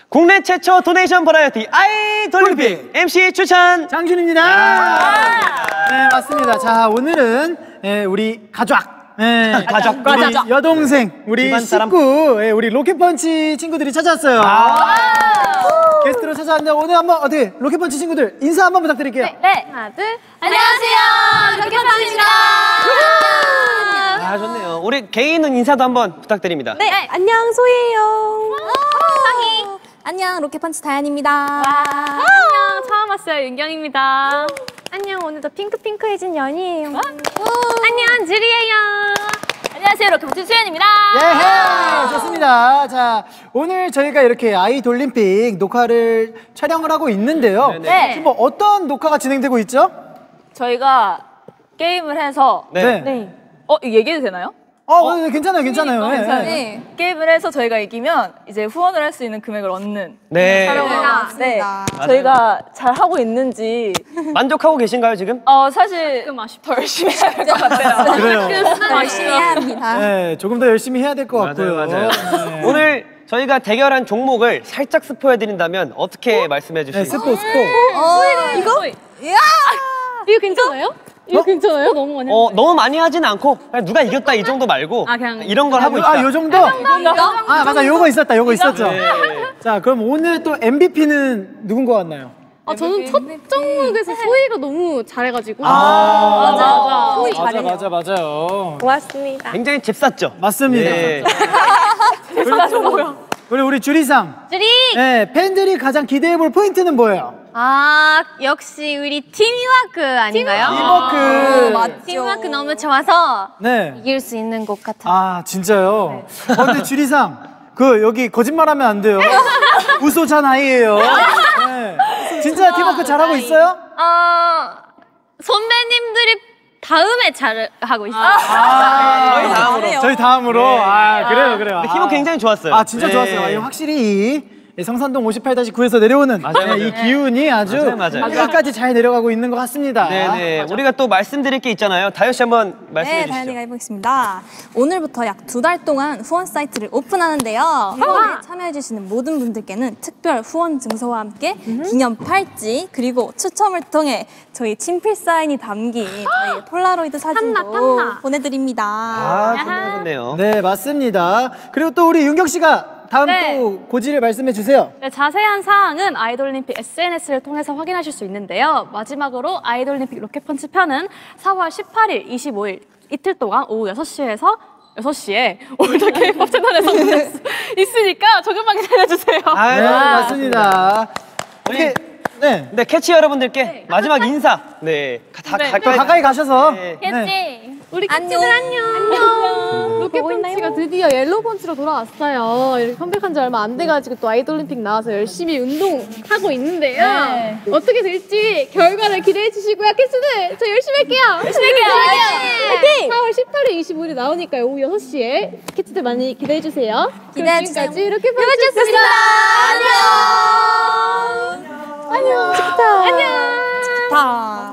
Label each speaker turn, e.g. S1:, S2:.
S1: 국내 최초 도네이션 버라이어티 아이돌림픽 MC 추천
S2: 장준입니다. 네, 맞습니다. 자, 오늘은 우리 가족, 우리 여동생, 우리 식구, 우리 로켓펀치 친구들이 찾아왔어요. 게스트로 찾아왔는데 오늘 한번 어떻게 로켓펀치 친구들 인사 한번 부탁드릴게요.
S3: 네, 하나, 둘. 안녕하세요, 로켓펀치입니다.
S1: 아, 좋네요. 우리 개인은 인사도 한번 부탁드립니다.
S3: 네, 안녕 소희예요. 상희. 안녕 로켓펀치 다현입니다. 안녕 처음 왔어요 윤경입니다. 안녕 오늘도 핑크핑크해진 연이에요. 안녕 주리예요. 안녕하세요 로켓펀치 수연입니다.
S2: 예, 좋습니다. 자, 오늘 저희가 이렇게 아이돌림픽 녹화를 촬영을 하고 있는데요.
S3: 네.
S2: 지금 뭐 어떤 녹화가 진행되고 있죠?
S4: 저희가 게임을 해서
S2: 네.
S4: 얘기해도 되나요?
S2: 네, 괜찮아요.
S4: 네. 게임을 해서 저희가 이기면 이제 후원을 할 수 있는 금액을 얻는 촬영을 하는데 저희가 잘 하고 있는지
S1: 만족하고 계신가요 지금?
S4: 사실 좀 더 열심히 해야 될 것 같아요.
S2: 그래요.
S3: 열심히 해야 합니다.
S2: 네, 조금 더 열심히 해야 될 것 같고요.
S1: 맞아요.
S2: 네.
S1: 오늘 저희가 대결한 종목을 살짝 스포해드린다면 어떻게 말씀해
S2: 네,
S1: 주실까요?
S2: 스포.
S3: 이거? 이거 괜찮아요? 이거 괜찮아요? 너무 많이
S1: 너무 많이 하진 않고 그냥 누가 이겼다 이 정도 말고
S3: 그냥
S1: 이런 걸 하고 있다.
S2: 요 정도? 맞아, 요거 있었죠.
S1: 네.
S2: 자, 그럼 오늘 또 MVP는 누군 것 같나요?
S5: 저는 첫 종목에서 소희가 너무 잘해가지고.
S3: 맞아.
S2: 맞아요.
S3: 고맙습니다.
S1: 굉장히 잽쌌죠?
S2: 맞습니다.
S1: 네.
S2: 우리 주리상.
S3: 주리!
S2: 네, 팬들이 가장 기대해볼 포인트는 뭐예요?
S3: 역시 우리 팀워크 아닌가요?
S2: 팀워크.
S3: 맞죠. 팀워크 너무 좋아서
S2: 네.
S3: 이길 수 있는 것 같아요.
S2: 진짜요? 근데 주리상, 여기 거짓말하면 안 돼요. 우소찬 아이예요. 네. 진짜 팀워크 잘하고 있어요?
S3: 선배님들이 다음에 잘하고 있어요.
S2: 저희 다음으로. 그래요.
S1: 힘은 굉장히 좋았어요.
S2: 진짜
S1: 네.
S2: 좋았어요. 확실히 이 성산동 58-9에서 내려오는 이 기운이 아주
S1: 맞아요.
S2: 끝까지 잘 내려가고 있는 것 같습니다.
S1: 네네. 우리가 또 말씀드릴 게 있잖아요. 다효 씨 한번 말씀해 주시죠.
S6: 다현이가 해보겠습니다. 오늘부터 약 2달 동안 후원 사이트를 오픈하는데요. 후원에 참여해주시는 모든 분들께는 특별 후원 증서와 함께 기념 팔찌 그리고 추첨을 통해 저희 친필 사인이 담긴 저희 폴라로이드 사진도 보내드립니다.
S1: 정말 좋네요.
S2: 네, 맞습니다. 그리고 또 우리 윤경 씨가 다음 또 고지를 말씀해 주세요.
S5: 네, 자세한 사항은 아이돌림픽 SNS를 통해서 확인하실 수 있는데요. 마지막으로 아이돌림픽 로켓펀치 편은 4월 18일, 25일 이틀 동안 오후 6시에 올더 K-pop 채널에서 보낼 수 있으니까 조금만 기다려주세요.
S2: 네, 맞습니다.
S1: 우리
S2: 네,
S1: 캐치 여러분들께 마지막 인사. 네,
S2: 가까이 가셔서.
S3: 캐치.
S5: 우리 캐치들 안녕. 로켓펀치가 드디어 옐로펀치로 돌아왔어요. 이렇게 컴백한 지 얼마 안 돼가지고 또 아이돌림픽 나와서 열심히 운동하고 있는데요. 어떻게 될지 결과를 기대해 주시고요. 캐치들 저 열심히 할게요. 화이팅! 4월 18일, 25일에 나오니까요. 오후 6시에 캐치들 많이 기대해 주세요.
S6: 기대해 주세요.
S5: 지금까지 로켓펀치였습니다.
S6: 안녕.
S5: 안녕. 좋다.
S6: 좋다.